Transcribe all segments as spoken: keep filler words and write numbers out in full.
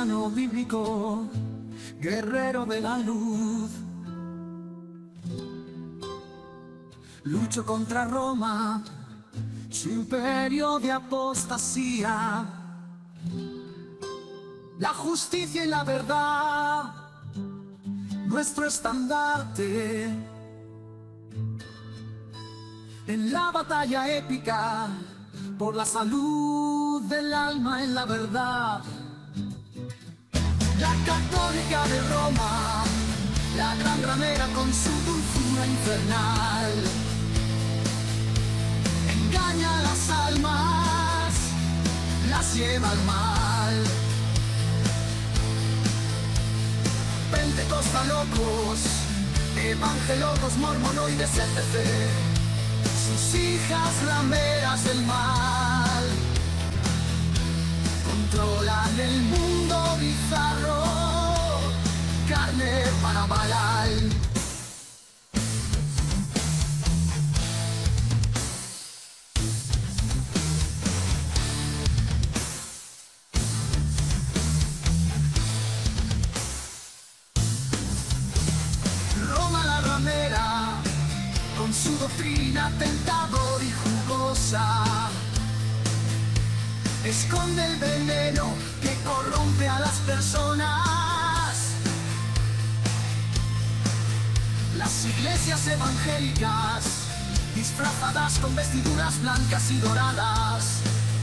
cristiano bíblico, guerrero de la luz. Lucho contra Roma, su imperio de apostasía. La justicia y la verdad, nuestro estandarte. En la batalla épica, por la salud del alma en la verdad. La católica de Roma, la gran ramera con su dulzura infernal. Engaña a las almas, las lleva al mal. Pentecostalocos, evangelocos, mormonoides, etcétera. Sus hijas rameras del mal controlan el mundo bizarro, carne para Baal. Roma la ramera, con su doctrina tentador y jugosa, esconde el veneno que corrompe a las personas. Las iglesias evangélicas, disfrazadas con vestiduras blancas y doradas,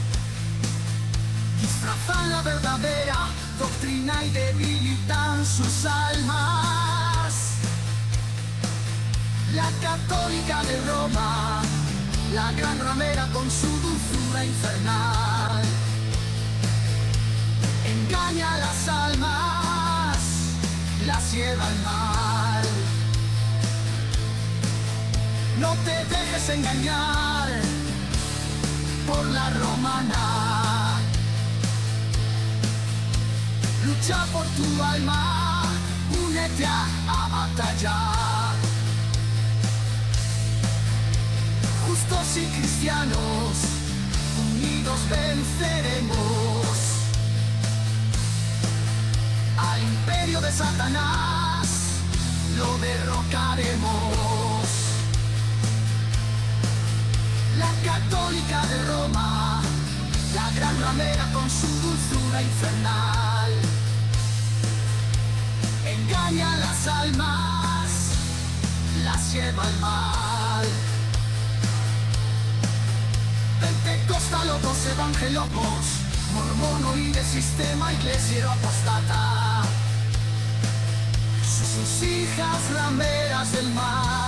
disfrazan la verdadera doctrina y debilitan sus almas. La católica de Roma, la gran ramera con su dulzura infernal, engaña a las almas, las lleva al mal. No te dejes engañar por la romana. Lucha por tu alma, únete a, a batallar. Justos y cristianos, unidos venceremos al imperio de Satanás, lo derrocaremos. La católica de Roma, la gran ramera con su dulzura infernal, engaña a las almas, las lleva al mal. Pentecostalocos, evangelocos, mormonoides, sistema iglesia apostata, sus hijas rameras del mal.